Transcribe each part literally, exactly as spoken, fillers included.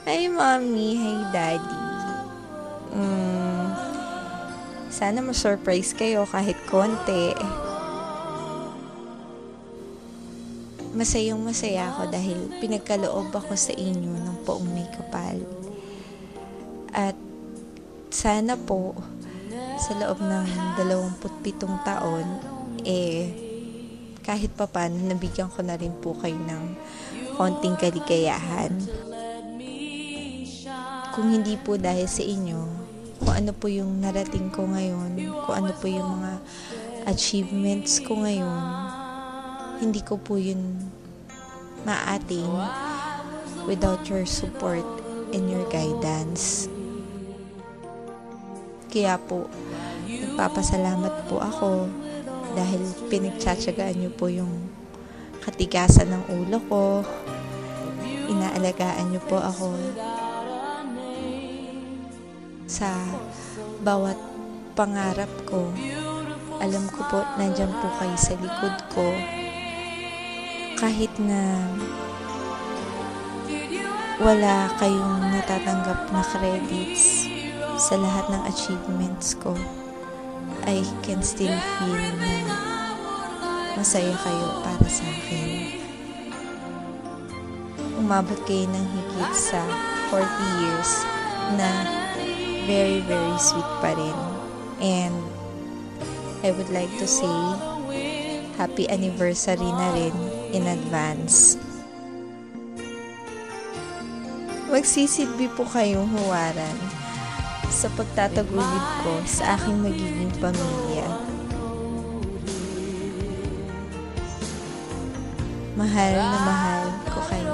Hi, Mommy. Hi, Daddy. Mm, sana ma-surprise kayo kahit konti. Masayang masaya ako dahil pinagkaloob ako sa inyo ng poong may kapal. At sana po, sa loob ng dalawampu't pitong taon, eh, kahit papaano, nabigyan ko na rin po kayo ng konting kaligayahan. Kung hindi po dahil sa inyo, kung ano po yung narating ko ngayon, kung ano po yung mga achievements ko ngayon, hindi ko po yun maating without your support and your guidance. Kaya po, nagpapasalamat po ako dahil pinagtsatsagaan niyo po yung katigasan ng ulo ko. Inaalagaan niyo po ako sa bawat pangarap ko. Alam ko po, nandyan po kayo sa likod ko. Kahit na wala kayong natatanggap na credits sa lahat ng achievements ko, I can still feel na masaya kayo para sa akin. Umabot kayo ng higit sa forty years na very, very sweet pa rin. And I would like to say happy anniversary na rin in advance. Magsisilbi po kayong huwaran sa pagtataguyod ko sa aking magiging pamilya. Mahal na mahal ko kayo.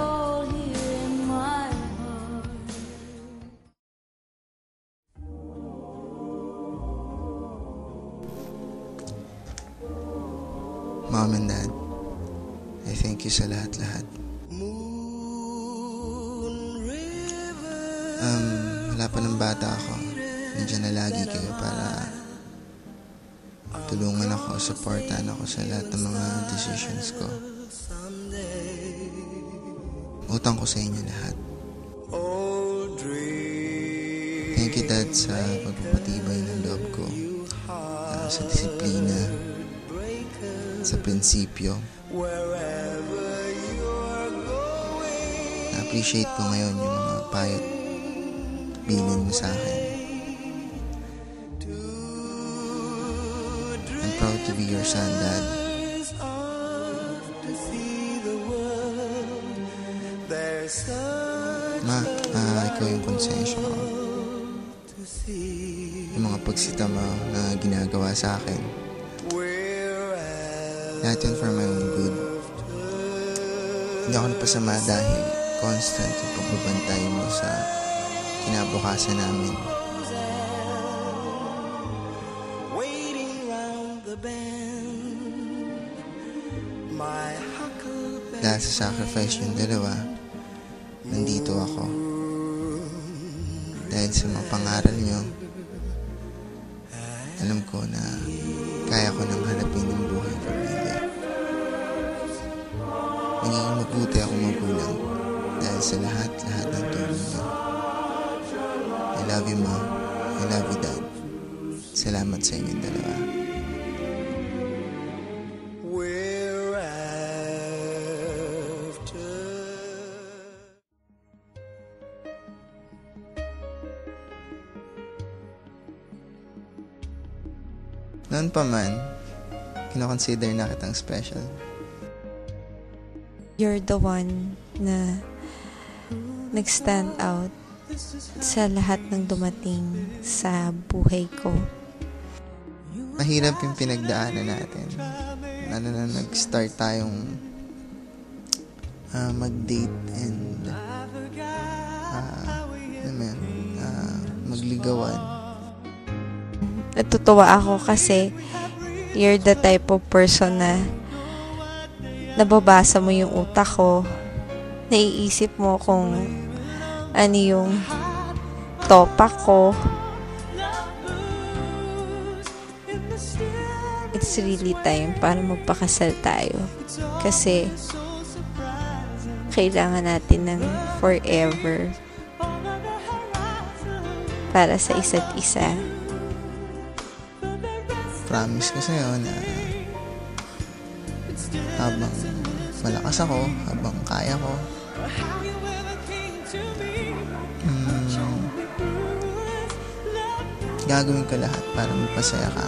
Mom and Dad, I thank you sa lahat-lahat. Um, wala pa ng bata ako. Nandiyan na lagi kayo para tulungan ako, supportan ako sa lahat ng mga decisions ko. Utang ko sa inyo lahat. Thank you, Dad, sa pagpapatibay ng loob ko, uh, sa disiplina, sa prinsipyo. Na-appreciate ko ngayon yung mga payot bilin mo sa akin. I'm proud to be your son, Dad. Ma, uh, ikaw yung konsensya ko. Yung mga pagsita mo na ginagawa sa akin, lahat yun for my own good. Hindi ako napasama dahil constant yung pagbabantay mo sa kinabukasan namin. Dahil sa sacrifice yung dalawa, nandito ako. Dahil sa mga pangaral nyo, alam ko na kaya ko nang harapin ng buhay pamilya. Magiging mabuti ako magulang dahil sa lahat-lahat ng tulong nyo. I love you, Mom. I love you, Dad. Salamat sa inyong dalawa. Noon pa man, kinoconsider na kitang special. You're the one na nag-stand out sa lahat ng dumating sa buhay ko. Mahirap yung pinagdaanan natin. Lalo na nag-start tayong uh, mag-date and uh, ano man, uh, magligawan. Natutuwa ako kasi you're the type of person na nababasa mo yung utak ko, naiisip mo kung ano yung topak ko. It's really time para magpakasal tayo kasi kailangan natin ng forever. para sa isa't isa. Promise ko sa'yo na habang malakas ako, habang kaya ko, mm, gagawin ko lahat para magpasaya ka.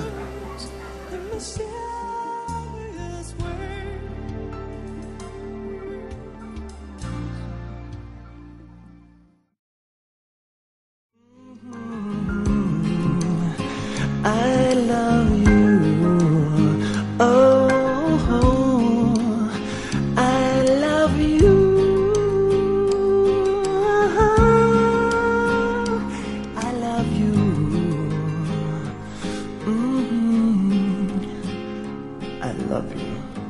I love you, oh, I love you, I love you, mm-hmm. I love you.